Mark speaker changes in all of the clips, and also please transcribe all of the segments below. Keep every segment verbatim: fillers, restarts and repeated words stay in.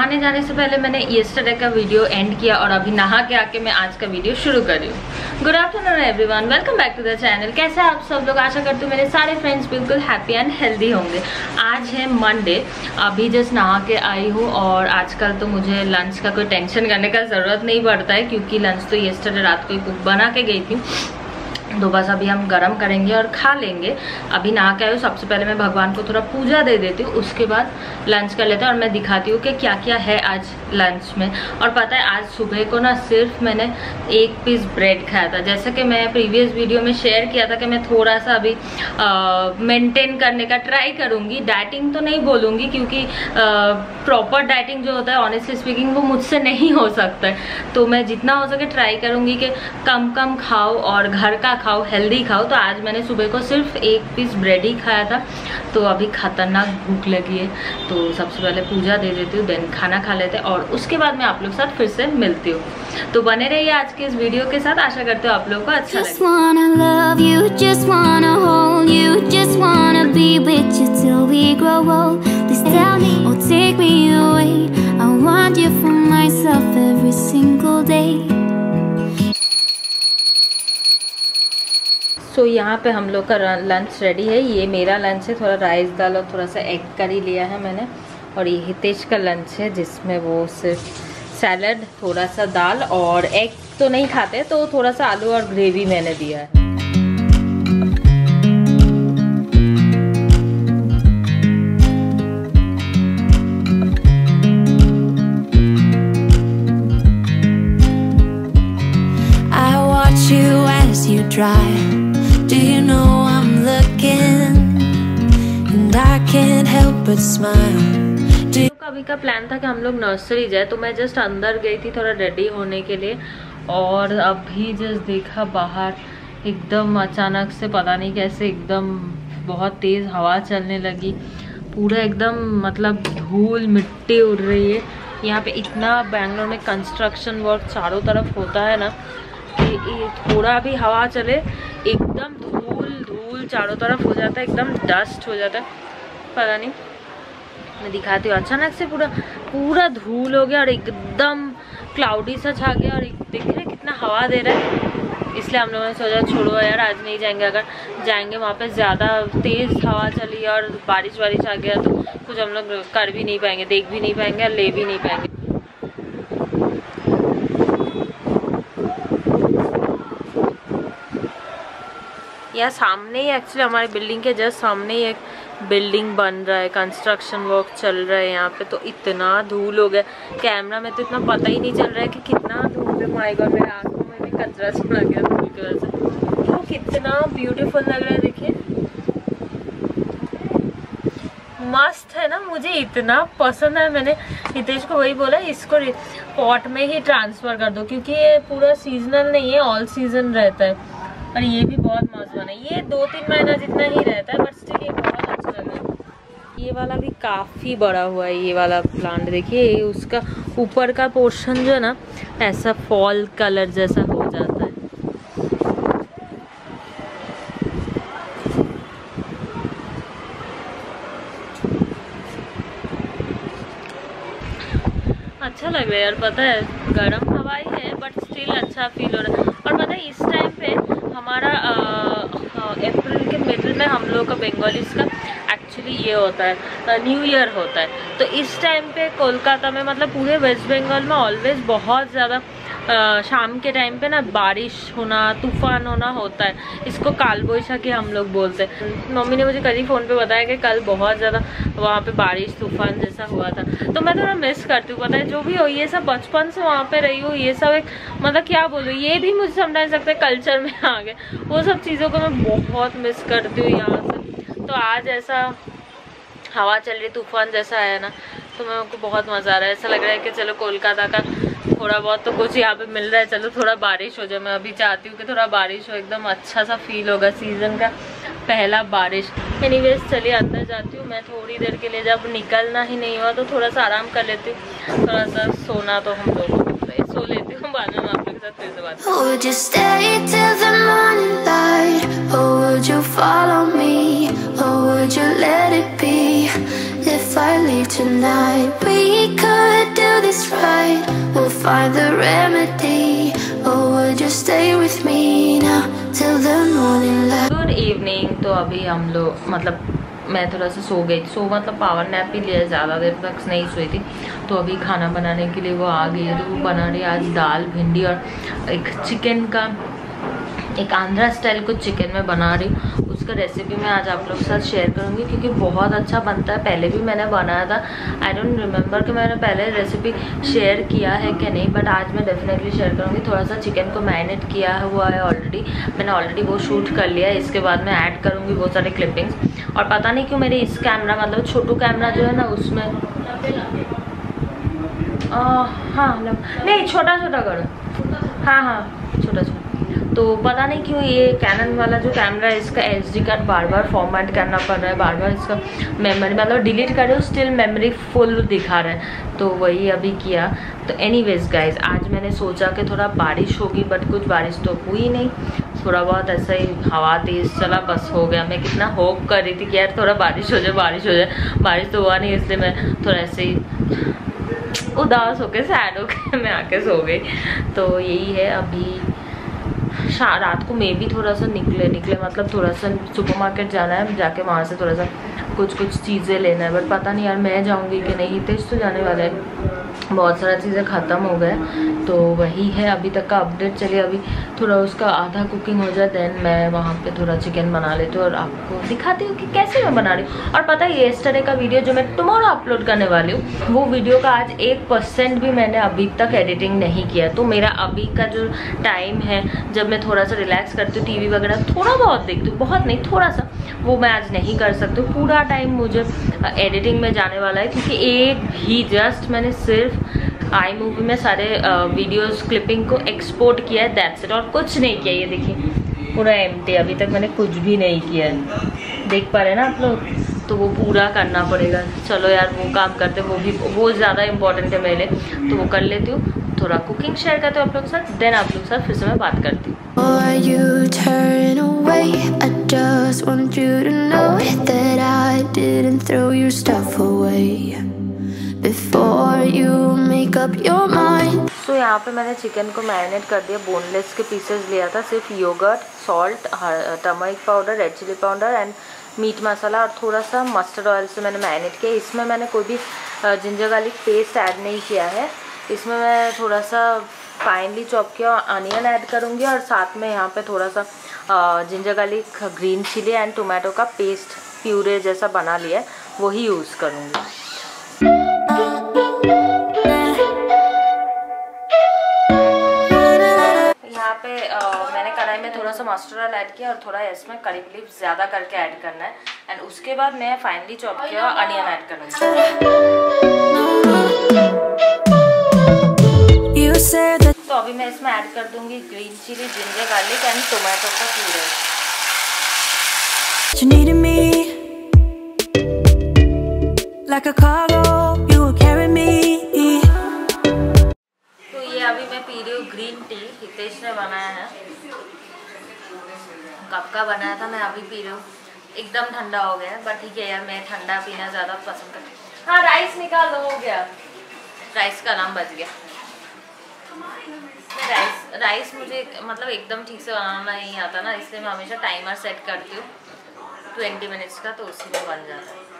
Speaker 1: नहाने जाने से पहले मैंने येस्टरडे का वीडियो एंड किया और अभी नहा के आके मैं आज का वीडियो शुरू कर रही हूँ। Good afternoon everyone, welcome back to the channel. कैसे आप सब लोग? आशा करती हूँ मेरे सारे फ्रेंड्स बिल्कुल हैप्पी एंड हेल्दी होंगे। आज है मंडे, अभी जस्ट नहा के आई हूँ और आजकल तो मुझे लंच का कोई टेंशन करने का ज़रूरत नहीं पड़ता है क्योंकि लंच तो येस्टरडे रात को ही कुक बना के गई थी, तो बस अभी हम गरम करेंगे और खा लेंगे। अभी नहा के आए हूँ, सबसे पहले मैं भगवान को थोड़ा पूजा दे देती हूँ, उसके बाद लंच कर लेते हैं और मैं दिखाती हूँ कि क्या क्या है आज लंच में। और पता है आज सुबह को ना सिर्फ मैंने एक पीस ब्रेड खाया था। जैसा कि मैं प्रीवियस वीडियो में शेयर किया था कि मैं थोड़ा सा अभी मेंटेन करने का ट्राई करूँगी। डाइटिंग तो नहीं बोलूँगी क्योंकि प्रॉपर डाइटिंग जो होता है ऑनेस्टली स्पीकिंग वो मुझसे नहीं हो सकता है, तो मैं जितना हो सके ट्राई करूँगी कि कम कम खाओ और घर का खाओ, हेल्दी खाओ। तो आज मैंने सुबह को सिर्फ एक पीस ब्रेड ही खाया था, तो अभी खतरनाक भूख लगी है, तो सबसे पहले पूजा दे देती हूँ, देन खाना खा लेते हैं और उसके बाद मैं आप लोग के साथ फिर से मिलती हूँ। तो बने रहिए आज के इस वीडियो के साथ, आशा करते हो आप लोगों को अच्छा लगे। तो यहाँ पे हम लोग का लंच रेडी है। ये मेरा लंच है, थोड़ा राइस दाल और थोड़ा सा एग करी लिया है मैंने। और ये हितेश का लंच है जिसमें वो सिर्फ सैलड, थोड़ा सा दाल और एग तो नहीं खाते, तो थोड़ा सा आलू और ग्रेवी मैंने दिया है।
Speaker 2: I watch you as you drive. Do you know I'm looking and I can't help but smile.
Speaker 1: अभी का प्लान था कि हम लोग नर्सरी जाए, तो मैं जस्ट अंदर गई थी थोड़ा रेडी होने के लिए और अभी जस्ट देखा बाहर एकदम अचानक से पता नहीं कैसे एकदम बहुत तेज़ हवा चलने लगी, पूरा एकदम मतलब धूल मिट्टी उड़ रही है। यहाँ पे इतना बैंगलोर में कंस्ट्रक्शन वर्क चारों तरफ होता है ना कि थोड़ा भी हवा चले एकदम धूल धूल चारों तरफ हो जाता है, एकदम डस्ट हो जाता है। पता नहीं, मैं दिखाती हूँ। अचानक से पूरा पूरा धूल हो गया और एकदम क्लाउडी सा छा गया और देख रहे कितना हवा दे रहा है, इसलिए हम लोगों ने सोचा छोड़ो यार आज नहीं जाएंगे। अगर जाएंगे वहाँ पे ज़्यादा तेज़ हवा चली और बारिश वारिश आ गया तो कुछ हम लोग कर भी नहीं पाएंगे, देख भी नहीं पाएंगे और ले भी नहीं पाएंगे। यहाँ सामने ही एक्चुअली हमारे बिल्डिंग के जस्ट सामने ही एक बिल्डिंग बन रहा है, कंस्ट्रक्शन वर्क चल रहा है यहाँ पे, तो इतना धूल हो गया कैमरा में तो इतना पता ही नहीं चल रहा है कि कितना धूल है। माय गॉड, मेरे आंखों में भी कचरा चढ़ा गया धूल की वजह से। तो कितना ब्यूटीफुल लग रहा है, देखिए मस्त है ना। मुझे इतना पसंद है, मैंने हितेश को वही बोला इसको पॉट में ही ट्रांसफर कर दो क्योंकि ये पूरा सीजनल नहीं है, ऑल सीजन रहता है और ये भी बहुत मस्त बना है। ये दो तीन महीना जितना ही रहता है बट स्टिल ये बहुत अच्छा लग रहा है। ये वाला भी काफ़ी बड़ा हुआ है, ये वाला प्लांट देखिए, उसका ऊपर का पोर्शन जो है ना ऐसा फॉल कलर जैसा हो जाता है। अच्छा लग रहा है यार, पता है गर्म हवा ही है बट स्टिल अच्छा फील हो रहा है। और पता है इस टाइम पे हमारा अप्रैल के मिडिल में हम लोग का बंगालीज का एक्चुअली ये होता है न्यू ईयर होता है, तो इस टाइम पे कोलकाता में मतलब पूरे वेस्ट बंगाल में ऑलवेज बहुत ज़्यादा शाम के टाइम पे ना बारिश होना, तूफान होना होता है। इसको काल बैसाखी हम लोग बोलते हैं। मम्मी ने मुझे कल ही फ़ोन पे बताया कि कल बहुत ज़्यादा वहाँ पे बारिश तूफान जैसा हुआ था, तो मैं थोड़ा मिस करती हूँ। पता है जो भी हो, ये सब बचपन से वहाँ पे रही हूँ, ये सब एक मतलब क्या बोलूँ, ये भी मुझे समझ सकते हैं कल्चर में आ गए, वो सब चीज़ों को मैं बहुत मिस करती हूँ यहाँ से। तो आज ऐसा हवा चल रही, तूफान जैसा आया ना, तो मेरे को बहुत मज़ा आ रहा है। ऐसा लग रहा है कि चलो कोलकाता का थोड़ा बहुत तो कुछ यहाँ पे मिल रहा है, चलो थोड़ा बारिश हो जाए। मैं अभी चाहती हूँ कि थोड़ा बारिश हो, एकदम अच्छा सा फील होगा, सीज़न का पहला बारिश। एनीवेज चलिए अंदर जाती हूँ मैं थोड़ी देर के लिए, जब निकलना ही नहीं हुआ तो थोड़ा सा आराम कर लेती हूँ। थोड़ा सा सोना तो हम लोगों को सो लेती हूँ, बाद में आप लोग के साथ फिर से बात।
Speaker 2: Would you stay till the morning light, or would you follow me, or would you let it be? If I leave tonight, we could do fight, we'll find the remedy. Or would you stay with me now till the morning light?
Speaker 1: Good evening. तो अभी हम लोग मतलब मैं थोड़ा सा सो गई थी, सो मतलब पावर नैप ही लिया, ज़्यादा देर तक नहीं सोई थी। तो अभी खाना बनाने के लिए वो आ गई है, तो वो बना रही है आज दाल भिंडी और एक चिकन का, एक आंध्रा स्टाइल कुछ चिकन में बना रही हूँ। उसका रेसिपी मैं आज आप लोग के साथ शेयर करूँगी क्योंकि बहुत अच्छा बनता है। पहले भी मैंने बनाया था, आई डोंट रिमेंबर कि मैंने पहले रेसिपी शेयर किया है कि नहीं, बट आज मैं डेफिनेटली शेयर करूँगी। थोड़ा सा चिकन को मैरिनेट किया हुआ है ऑलरेडी, मैंने ऑलरेडी वो शूट कर लिया है। इसके बाद मैं ऐड करूँगी बहुत सारे क्लिपिंग्स। और पता नहीं क्यों मेरे इस कैमरा मतलब छोटू कैमरा जो है ना उसमें आ, हाँ नहीं छोटा छोटा करो, हाँ हाँ छोटा छोटा। तो पता नहीं क्यों ये कैनन वाला जो कैमरा है इसका एसडी कार्ड बार बार फॉर्मेट करना पड़ रहा है, बार बार इसका मेमोरी मतलब डिलीट कर रहे हो स्टिल मेमोरी फुल दिखा रहा है। तो वही अभी किया। तो एनीवेज गाइज, आज मैंने सोचा कि थोड़ा बारिश होगी, बट कुछ बारिश तो हुई नहीं, थोड़ा बहुत ऐसा ही हवा तेज़ चला, बस हो गया। मैं कितना होप कर रही थी कि यार थोड़ा बारिश हो जाए बारिश हो जाए, बारिश तो हुआ नहीं, इसलिए मैं थोड़ा ऐसे ही उदास होके सैड होके मैं आके सो गई। तो यही है। अभी रात को मैं भी थोड़ा सा निकले निकले मतलब थोड़ा सा सुपरमार्केट जाना है, जाके वहाँ से थोड़ा सा कुछ कुछ चीज़ें लेना है, बट पता नहीं यार मैं जाऊँगी कि नहीं। हितेश तो जाने वाला है, बहुत सारा चीज़ें ख़त्म हो गए। तो वही है अभी तक का अपडेट। चलिए अभी थोड़ा उसका आधा कुकिंग हो जाए, देन मैं वहाँ पे थोड़ा चिकन बना लेती हूँ और आपको दिखाती हूँ कि कैसे मैं बना रही हूँ। और पता है येस्टरडे का वीडियो जो मैं टुमारो अपलोड करने वाली हूँ, वो वीडियो का आज एक परसेंट भी मैंने अभी तक एडिटिंग नहीं किया। तो मेरा अभी का जो टाइम है जब मैं थोड़ा सा रिलैक्स करती हूँ, टीवी वगैरह थोड़ा बहुत देखती हूँ, बहुत नहीं थोड़ा सा, वो मैं आज नहीं कर सकती हूँ। पूरा टाइम मुझे एडिटिंग में जाने वाला है क्योंकि एक भी जस्ट मैंने सिर्फ आई मूवी में सारे वीडियोस क्लिपिंग को एक्सपोर्ट किया है, दैट्स इट, और कुछ नहीं किया। ये देखिए पूरा एम्प्टी, अभी तक मैंने कुछ भी नहीं किया है, देख पा रहे हैं ना आप लोग। तो वो पूरा करना पड़ेगा। चलो यार वो काम करते, वो भी वो ज़्यादा इंपॉर्टेंट है मेरे, तो वो कर लेती हूँ। थोड़ा कुकिंग शेयर करते हो आप लोग के साथ, देन आप लोग के साथ फिर से मैं बात करती हूँ।
Speaker 2: Before you make up your mind.
Speaker 1: तो यहाँ पे मैंने चिकन को मैरिनेट कर दिया, बोनलेस के पीसेस लिया था, सिर्फ yogurt, salt, turmeric powder, red chilli powder and meat masala और थोड़ा सा मस्टर्ड ऑयल से मैंने मैरिनेट किया। इसमें मैंने कोई भी जिंजर गार्लिक पेस्ट ऐड नहीं किया है। इसमें मैं थोड़ा सा फाइनली चॉप किया अनियन ऐड करूँगी और साथ में यहाँ पे थोड़ा सा ginger garlic, green chilli and tomato का पेस्ट प्यूरे जैसा बना लिया है, वही यूज़ करूँगी। यहाँ पे आ, मैंने कढ़ाई में थोड़ा सा मस्टर्ड ऑयल ऐड किया और थोड़ा इसमें करी लीव्स ज़्यादा करके ऐड करना है एंड उसके बाद मैं फाइनली चॉप किया अनियन ऐड करूँगी। तो अभी मैं इसमें ऐड कर दूंगी green chilli, ginger garlic and tomato का puree. Like a cargo, you will carry me. तो ये अभी मैं पी रही हूँ ग्रीन टी, हितेश ने बनाया है, कप का बनाया था, मैं अभी पी रही हूँ। एकदम ठंडा हो गया है बट ठीक है यार, मैं ठंडा पीना ज़्यादा पसंद करती हूँ। हाँ राइस निकाल दो, हो गया, राइस का नाम बच गया। राइस राइस मुझे मतलब एकदम ठीक से बनाना नहीं आता ना, इसलिए मैं हमेशा टाइमर सेट करती हूँ ट्वेंटी मिनट्स का, तो उसी में बन जाता है।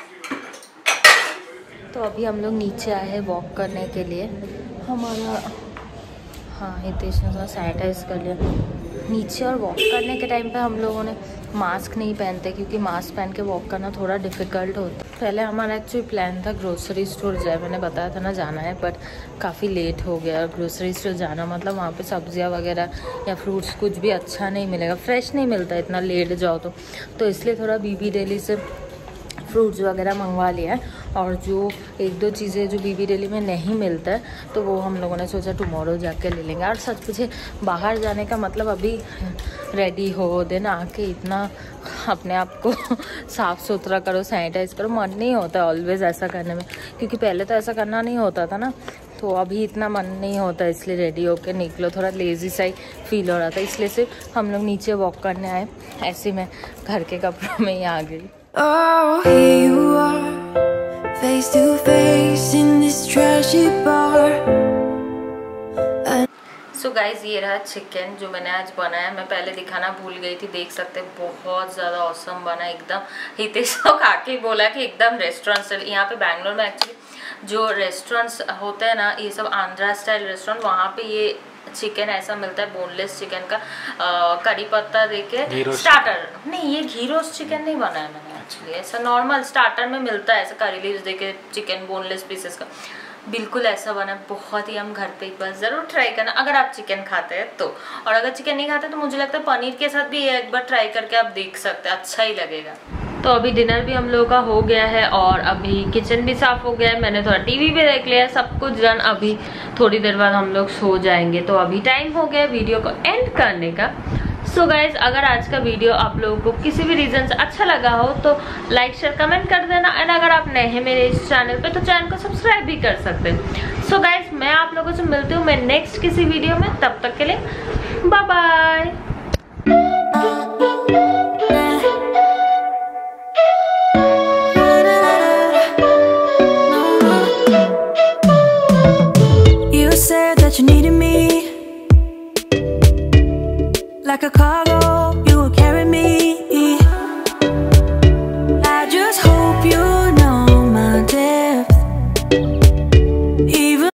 Speaker 1: तो अभी हम लोग नीचे आए हैं वॉक करने के लिए। हमारा हाँ हितेश ने थोड़ा सैनिटाइज कर लिया नीचे। और वॉक करने के टाइम पे हम लोगों ने मास्क नहीं पहनते क्योंकि मास्क पहन के वॉक करना थोड़ा डिफ़िकल्ट होता है। पहले हमारा एक्चुअली प्लान था ग्रोसरी स्टोर जाए, मैंने बताया था ना जाना है, बट काफ़ी लेट हो गया। ग्रोसरी स्टोर जाना मतलब वहाँ पे सब्जियाँ वगैरह या फ्रूट्स कुछ भी अच्छा नहीं मिलेगा, फ्रेश नहीं मिलता इतना लेट जाओ तो तो इसलिए थोड़ा बीबी डेली से फ्रूट्स वगैरह मंगवा लिया है। और जो एक दो चीज़ें जो बीबी डेली में नहीं मिलता है तो वो हम लोगों ने सोचा टुमारो जाके ले लेंगे। और सच पूछे बाहर जाने का मतलब अभी रेडी हो देन आके इतना अपने आप को साफ़ सुथरा करो, सैनिटाइज करो, मन नहीं होता ऑलवेज़ ऐसा करने में, क्योंकि पहले तो ऐसा करना नहीं होता था ना, तो अभी इतना मन नहीं होता, इसलिए रेडी होके निकलो, थोड़ा लेज़ी सा ही फील हो रहा था, इसलिए सिर्फ हम लोग नीचे वॉक करने आए। ऐसे मैं घर के कपड़ों में ही आ गई।
Speaker 2: Oh, here you are, face to face in this trashy bar.
Speaker 1: So so guys ये रहा चिकन जो मैंने आज बनाया। मैं पहले दिखाना भूल गई थी, देख सकते हैं बहुत ज़्यादा औसम बना एकदम। हितेश तो खा के बोला कि एकदम रेस्टोरेंट स्टाइल। यहाँ पे बैंगलोर में एक्चुअली जो रेस्टोरेंट्स होते हैं ना, ये सब आंध्रा स्टाइल रेस्टोरेंट, वहाँ पे ये चिकन ऐसा मिलता है, बोनलेस चिकन का करी पत्ता देके स्टार्टर। नहीं, ये घी रोस्ट चिकन नहीं बनाया मैंने एक्चुअली, ऐसा नॉर्मल स्टार्टर में मिलता है, ऐसा करी लीव्स देके चिकन बोनलेस पीसेस का, बिल्कुल ऐसा बना। बहुत ही हम घर पे एक बार ज़रूर ट्राई करना अगर आप चिकन खाते हैं तो। और अगर चिकन नहीं खाते तो मुझे लगता है पनीर के साथ भी एक बार ट्राई करके आप देख सकते हैं, अच्छा ही लगेगा। तो अभी डिनर भी हम लोगों का हो गया है और अभी किचन भी साफ हो गया है। मैंने थोड़ा टीवी भी देख लिया, सब कुछ डन। अभी थोड़ी देर बाद हम लोग सो जाएंगे। तो अभी टाइम हो गया वीडियो को एंड करने का। सो so गाइज, अगर आज का वीडियो आप लोगों को किसी भी रीजन से अच्छा लगा हो तो लाइक शेयर कमेंट कर देना। एंड अगर आप नए हैं मेरे इस चैनल पे तो चैनल को सब्सक्राइब भी कर सकते हैं। सो गाइज, मैं आप लोगों से मिलती हूँ मैं नेक्स्ट किसी वीडियो में। तब तक के लिए bye bye.
Speaker 2: You said that you needed me like a car